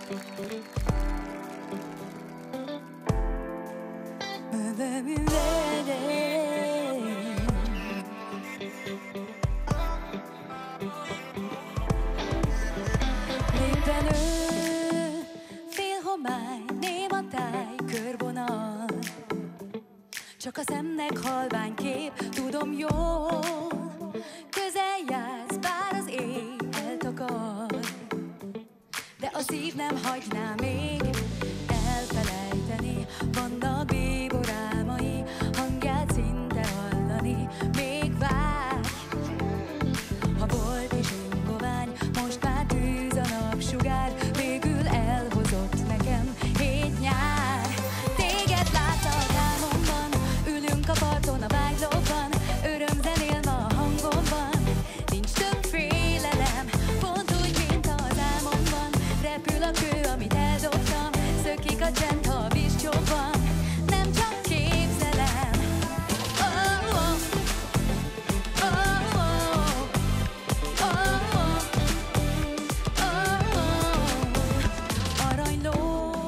Népben fél homály, néma táj, körvonal. Csak a szemnek halvány kép, tudom jól. Közel jársz, bár az ég eltakar, de a szív nem hagyná még elfelejteni. Vannak bíbor álmai, hangját szinte hallani. Még vágy, ha volt is ingovány, most már tűz a napsugár. Végül elhozott nekem hét nyár. Téged látlak álmomban, ülünk a parton a vágylóban. Örömzenél ma a hangomban, nincs több félelem. Pont úgy, mint az álmomban, repül a kő, amit eldobtam. Szökik a csend, ha a víz csobban. Nem csak képzelem. Oh, oh. Oh, oh. Oh, oh. Oh, oh. Aranyló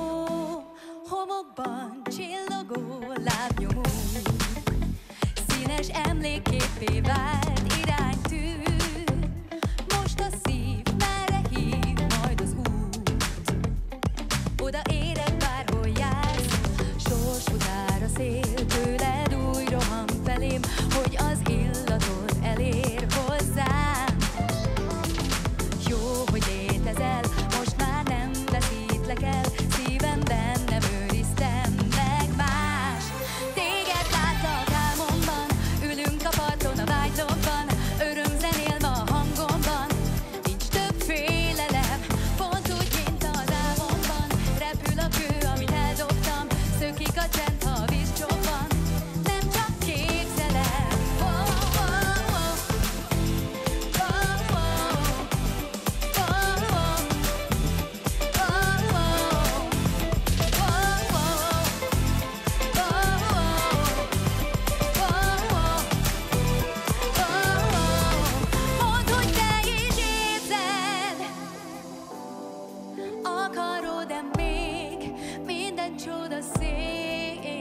homokban csillogó lábnyomunk, színes emlékképé vált iránytű. Most a szív merre hív majd az út, oda érek bárhol jársz. Sors futár a szél, tőled új roham felém, hogy az illatod elér hozzám. Jó, hogy létezel, most már nem veszítlek el, szívemben nem őriztem meg más. Téged látlak álmomban, ülünk a parton a vágylóban. Örömzenél ma a hangomban, nincs több félelem. Pont úgy, mint az álmomban, repül a kő, amit eldobtam. Szökik a csend, ha a víz csobban. Nem csak képzelem. Oh, oh, oh. Oh, oh. Oh, oh. Oh, oh. Mondd, hogy te is érzed, akarod-e még minden csoda szép?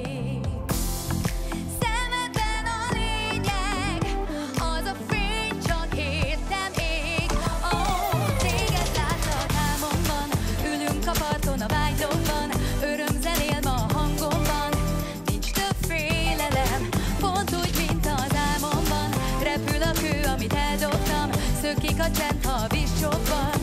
Szemedben a lényeg, az a fény csak értem ég. Oh, téged látlak álmomban, ülünk a parton a vágylóban. Örömzenél ma a hangomban, nincs több félelem. Pont úgy, mint az álmomban, repül a kő, amit eldobtam. Szökik a csend, ha a víz csobban.